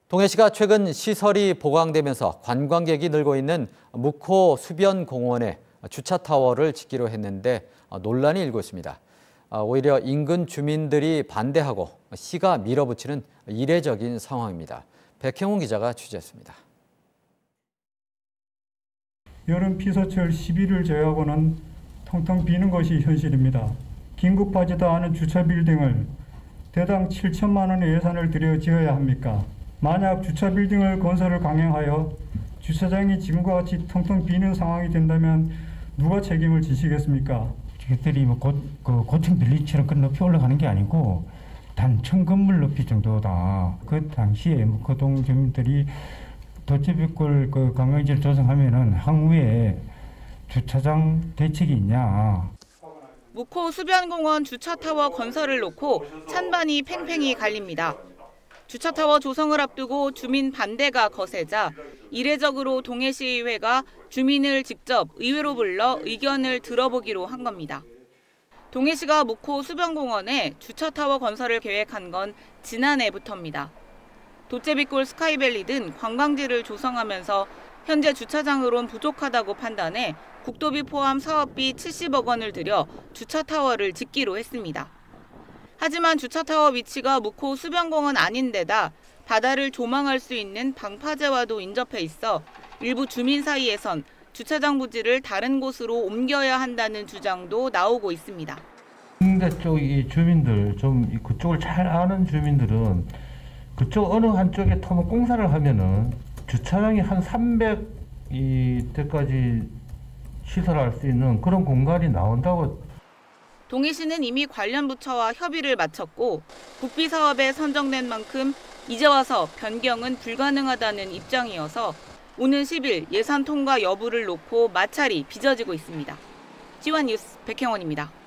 동해시가 최근 시설이 보강되면서 관광객이 늘고 있는 묵호 수변공원에 주차타워를 짓기로 했는데 논란이 일고 있습니다. 오히려 인근 주민들이 반대하고 시가 밀어붙이는 이례적인 상황입니다. 백형훈 기자가 취재했습니다. 여름 피서철 10일을 제외하고는 텅텅 비는 것이 현실입니다. 긴급하지도 않은 주차 빌딩을 대당 7천만 원의 예산을 들여 지어야 합니까? 만약 주차 빌딩을 건설을 강행하여 주차장이 지금과 같이 텅텅 비는 상황이 된다면 누가 책임을 지시겠습니까? 저희들이 고층 빌딩처럼 그 높이 올라가는 게 아니고 단층 건물 높이 정도다. 그 당시에 묵호동 주민들이 도제비골 관광지를 조성하면은 향후에 주차장 대책이 있냐. 묵호 수변공원 주차타워 건설을 놓고 찬반이 팽팽히 갈립니다. 주차타워 조성을 앞두고 주민 반대가 거세자 이례적으로 동해시의회가 주민을 직접 의회로 불러 의견을 들어보기로 한 겁니다. 동해시가 묵호 수변공원에 주차타워 건설을 계획한 건 지난해부터입니다. 도제비골 스카이밸리 등 관광지를 조성하면서 현재 주차장으론 부족하다고 판단해 국도비 포함 사업비 70억 원을 들여 주차타워를 짓기로 했습니다. 하지만 주차타워 위치가 묵호 수변공원 아닌 데다 바다를 조망할 수 있는 방파제와도 인접해 있어 일부 주민 사이에선 주차장 부지를 다른 곳으로 옮겨야 한다는 주장도 나오고 있습니다. 홍대 쪽 이 주민들, 좀 그쪽을 잘 아는 주민들은 그쪽 어느 한쪽에 토목 공사를 하면은 주차장이 한 300대까지 시설할 수 있는 그런 공간이 나온다고. 동해시는 이미 관련 부처와 협의를 마쳤고 국비 사업에 선정된 만큼 이제 와서 변경은 불가능하다는 입장이어서 오는 10일 예산 통과 여부를 놓고 마찰이 빚어지고 있습니다. G1 뉴스 백형원입니다.